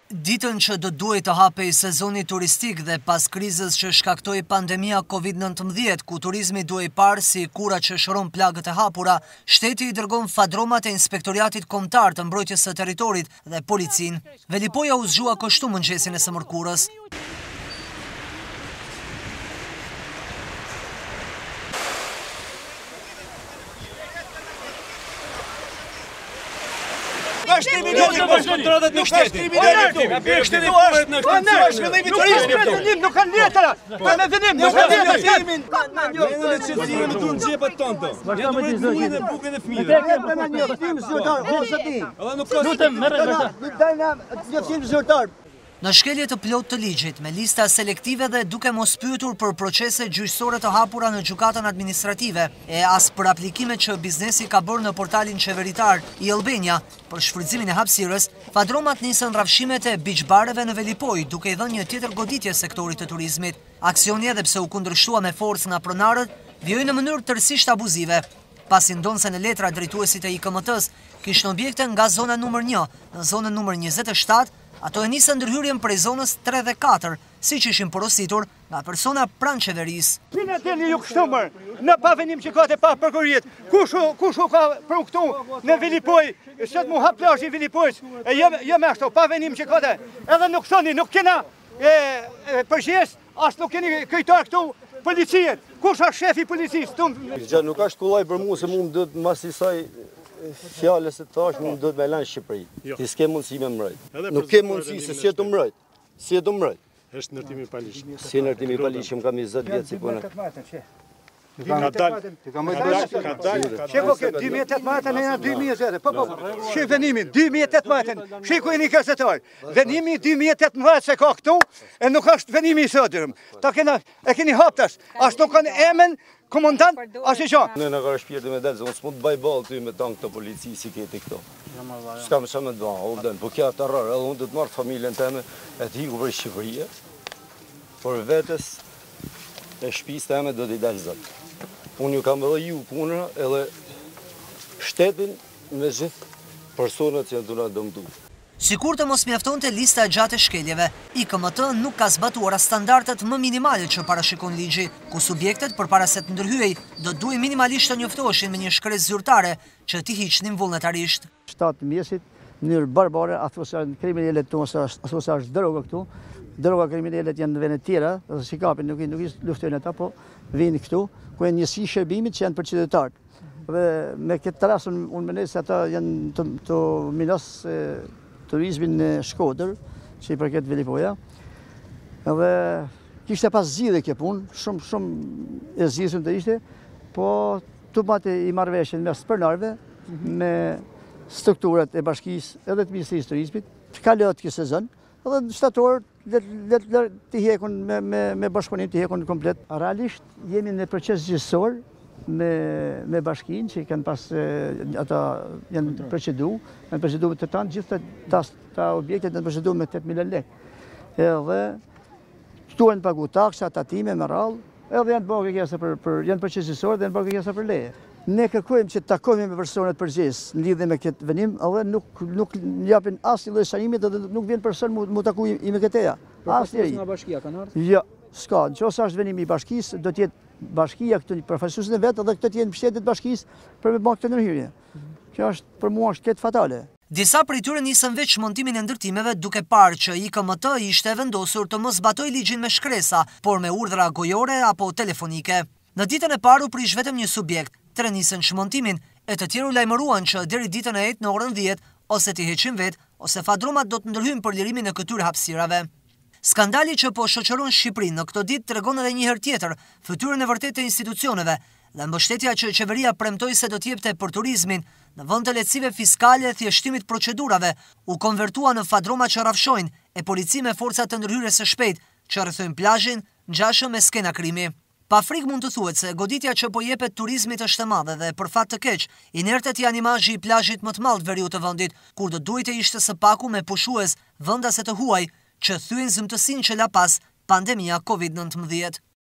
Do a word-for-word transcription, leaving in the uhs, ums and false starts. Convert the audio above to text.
Ditën që do duhet të hapej sezoni turistik dhe pas krizës që shkaktoi pandemia kovid nëntëmbëdhjetë, ku turizmi duhej parë si kura që shëron plagët e hapura, shteti i dërgon fadromat e Inspektoriatit Kombëtar të Mbrojtjes së Territorit dhe policin. Velipoja u zgjua kështu mëngjesin e së mërkurës. Vazhdimi i kontrollat në shtetin. Shteti është në shëllimi i turizmit. Nuk kanë letra. Pa me vënim, nuk kanë letra. Ne në çelësi me duan xhepat tonë. Ne do të bëjmë bukën e fëmijëve. Ne kemi një tim zyrtar, ose ti. Edhe nuk ka. Lutem, merre vetë. Nuk dalna një tim zyrtar. Në shkelje të plot të ligjit, me lista selektive dhe duke mos pyetur për procese gjyqësore të hapura në gjykatën administrative, e as për aplikimet që biznesi ka bërë në portalin qeveritar i Albania për shfrytëzimin e hapësirës, fadromat nisën rrafshimet e biçbareve në Velipoj, duke i dhënë një tjetër goditje sektorit të turizmit. Aksioni, edhe pse u kundërshtua me forcë nga pronarët, vjoi në mënyrë tërësisht abuzive, pasi ndonse në letra drejtuesit e I K M T-s kishin objekte nga zona numër një në zonën numër njëzet e shtatë, ato e nisën ndërhyrjen prej zonës tre dhe katër, siç ishin porositur nga persona pranë qeverisë. Pina deni ju kështu mër, në pavenim që ka të pa përkurjet, kush kush ka për këtu në Velipoj, sot mu hap plazhi i Velipojs, e jo jo më ashtu, pavenim që ka të. Edhe nuk thoni, nuk kena e përgjes, as nuk keni këjtar këtu policiet. Kush është shefi i policisë? Gjë nuk është kullaj për mua se mua më duhet mas i saj fjales e tash më duhet me lanë Shqipëri. Ti s'ke mundësi me mbrojt. Nuk ke mundësi se si e të mbrojt. Si e të mbrojt. Është ndërtimi i paligjshëm. Si ndërtimi i paligjshëm kam njëzet vjet si punë. Ka dalë. Ka dalë. Shiko që dy mijë e tetëmbëdhjetë ne janë dy mijë e zero. Po po. Shih venimin dy mijë e tetëmbëdhjetë. Shikoj një gazetar. Venimi dy mijë e tetëmbëdhjetë se ka këtu e nuk është venimi i sotëm. Ta kena e keni haptas. As nuk kanë emën komandant, as e qan. Ne në ka shpirti me dalë, unë s'mund të baj ballë ty me tank të policisë si keti këto. S'kam sa më të bëj, Holden, po kjo të rrë, edhe unë do të marr familjen time e të hiku për Shqipëri. Por vetes e shtëpisë time do t'i dalë zot. Unë ju kam edhe ju punën edhe shtetin me gjithë personat që do na dëmtu. Sikur të mos mjaftonte lista e gjatë e shkeljeve, I K M T nuk ka zbatuar standardet më minimale që parashikon ligji, ku subjektet përpara se të ndërhyej do duhet minimalisht të njoftoheshin me një shkresë zyrtare që t'i hiqnin vullnetarisht. Shtatë mjesit, në mënyrë barbare, ato se kriminalet tonë, ato se është droga këtu, droga kriminalet janë në vende tjera, dhe si kapin nuk i luftojnë ata, po vinë këtu, ku e njësi shërbimit që janë për qytetarët. Dhe me këtë rast unë mendoj se ata janë të, të minos turizmin në Shkodër, që i përket Velipoja. Edhe kishte pas zgjidhje kjo punë, shumë shumë e zgjidhshëm të ishte, po tu bate i marrëveshjen mes pronarëve me strukturat e bashkisë edhe të Ministrisë së Turizmit, të kalojë kjo sezon, edhe shtator le të hekun me me me bashkëpunim të hekun komplet. Realisht jemi në proces gjyqësor me me bashkinë që kanë pas ata janë procedu, janë procedu të tanë gjithë ta ta objektet janë procedu me tetë milion lekë. Edhe këtu janë pagu taksa, tatime me radhë, edhe janë bërë kërkesa për për janë procesisor dhe janë bërë kërkesa për leje. Ne kërkojmë që të takohemi me personat përgjegjës në lidhje me këtë venim, edhe nuk nuk japin asnjë lloj shanimi dhe nuk vjen person mu, mu taku i me këteja. Asnjëri. Nga bashkia kanë ardhur? Jo, s'ka. Nëse është venimi i bashkisë, do të jetë bashkia këtë përfaqësuesin e vet edhe këtë të jenë mbështetjet e bashkisë për me bërë këtë ndërhyrje. Kjo është për mua është këtë fatale. Disa prej tyre nisën veç montimin e ndërtimeve duke parë që I K M T ishte vendosur të mos zbatojë ligjin me shkresa, por me urdhra gojore apo telefonike. Në ditën e parë u prish vetëm një subjekt, tre nisën çmontimin, e të tjerë u lajmëruan që deri ditën e njëjtë në orën dhjetë ose t'i heqin vet, ose fadromat do të ndërhyjnë për lirimin e këtyre hapësirave. Skandali që po shoqëron Shqipërinë në këto ditë tregon edhe një herë tjetër fytyrën e vërtetë të institucioneve dhe mbështetja që qeveria premtoi se do të jepte për turizmin në vend të lehtësive fiskale e thjeshtimit procedurave u konvertua në fadroma që rrafshojnë e polici me forca të ndërhyrjes së shpejtë që rrethojnë plazhin, ngjashëm me skena krimi. Pa frikë mund të thuhet se goditja që po jepet turizmit është e madhe dhe për fat të keq, inertet janë imazhi i plazhit më të madh veriu të vendit, kur do duhet të ishte së paku me pushues vendase të huaj që thyen zymtësinë që la pas pandemia kovid nëntëmbëdhjetë.